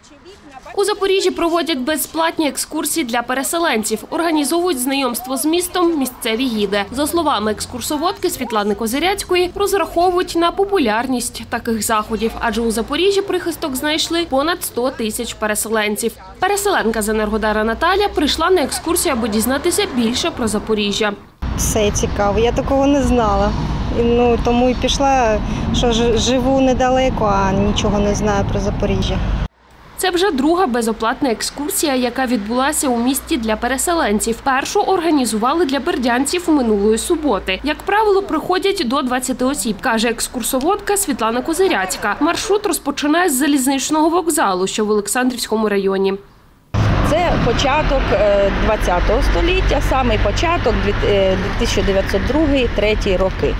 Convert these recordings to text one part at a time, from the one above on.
У Запоріжжі проводять безплатні екскурсії для переселенців. Організовують знайомство з містом місцеві гіди. За словами екскурсоводки Світлани Козиряцької, розраховують на популярність таких заходів, адже у Запоріжжі прихисток знайшли понад 100 тисяч переселенців. Переселенка з Енергодара Наталя прийшла на екскурсію, аби дізнатися більше про Запоріжжя. Все цікаво, я такого не знала. Тому і пішла, що живу недалеко, а нічого не знаю про Запоріжжя. Це вже друга безоплатна екскурсія, яка відбулася у місті для переселенців. Першу організували для бердянців минулої суботи. Як правило, приходять до 20 осіб, каже екскурсоводка Світлана Козиряцька. Маршрут розпочинає з залізничного вокзалу, що в Олександрівському районі. Це початок ХХ століття, самий початок 1902-1903 роки.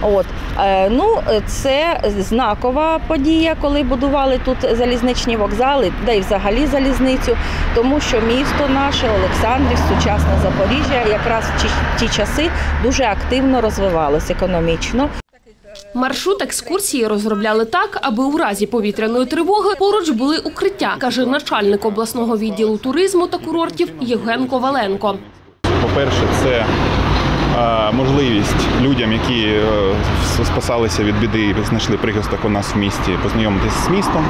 Це знакова подія, коли будували тут залізничні вокзали, да й взагалі залізницю, тому що місто наше, Олександрів, сучасне Запоріжжя, якраз в ті часи дуже активно розвивалося економічно. Маршрут екскурсії розробляли так, аби у разі повітряної тривоги поруч були укриття, каже начальник обласного відділу туризму та курортів Євген Коваленко. По-перше, це можливість людям, які спасалися від біди і знайшли прихисток у нас в місті, познайомитися з містом.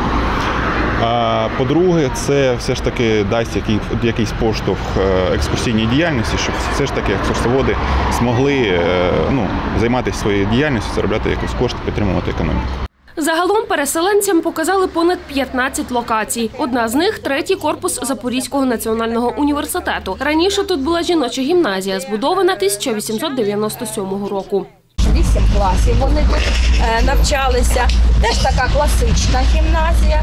По-друге, це все ж таки дасть якийсь поштовх екскурсійній діяльності, щоб все ж таки екскурсоводи змогли займатися своєю діяльністю, заробляти якісь кошти, підтримувати економіку. Загалом переселенцям показали понад 15 локацій. Одна з них – третій корпус Запорізького національного університету. Раніше тут була жіноча гімназія, збудована 1897 року. 8 класів вони тут навчалися. Теж така класична гімназія.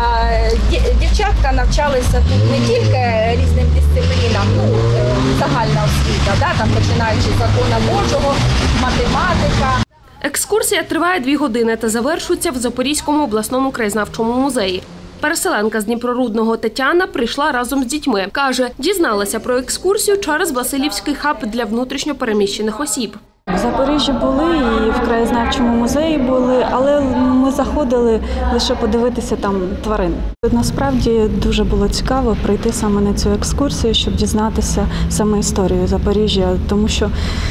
Дівчатка навчалися тут не тільки різним дисциплінам, загальна освіта, там починаючи з закону Божого, математика. Екскурсія триває 2 години та завершується в Запорізькому обласному краєзнавчому музеї. Переселенка з Дніпрорудного Тетяна прийшла разом з дітьми. Каже, дізналася про екскурсію через Василівський хаб для внутрішньо переміщених осіб. В Запоріжжі були і в краєзнавчому музеї були, але ми заходили лише подивитися там тварин. Насправді дуже було цікаво прийти саме на цю екскурсію, щоб дізнатися саме історію Запоріжжя, тому що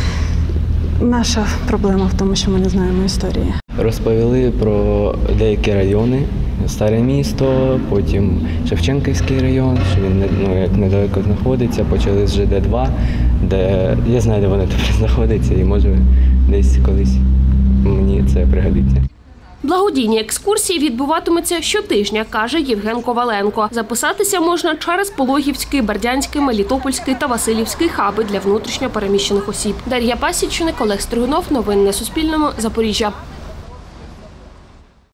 наша проблема в тому, що ми не знаємо історії. Розповіли про деякі райони, Старе місто, потім Шевченківський район, що він як недалеко знаходиться, почали з ЖД-2, де я знаю, де вони тепер знаходяться, і може десь колись мені це пригодиться. Благодійні екскурсії відбуватимуться щотижня, каже Євген Коваленко. Записатися можна через Пологівський, Бердянський, Мелітопольський та Василівський хаби для внутрішньо переміщених осіб. Дар'я Пасічник, Олег Стригунов. Новини на Суспільному. Запоріжжя.